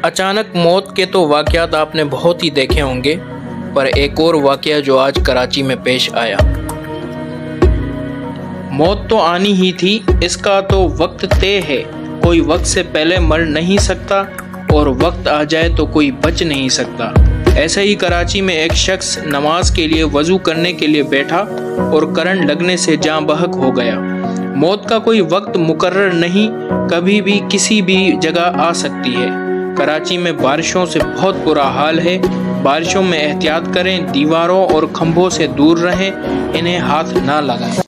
अचानक मौत के तो वाक़यात आपने बहुत ही देखे होंगे, पर एक और वाक़या जो आज कराची में पेश आया। मौत तो आनी ही थी, इसका तो वक्त तय है। कोई वक्त से पहले मर नहीं सकता और वक्त आ जाए तो कोई बच नहीं सकता। ऐसे ही कराची में एक शख्स नमाज के लिए वज़ू करने के लिए बैठा और करंट लगने से जाँ बहक हो गया। मौत का कोई वक्त मुकर्रर नहीं, कभी भी किसी भी जगह आ सकती है। कराची में बारिशों से बहुत बुरा हाल है। बारिशों में एहतियात करें, दीवारों और खंभों से दूर रहें, इन्हें हाथ ना लगाएं।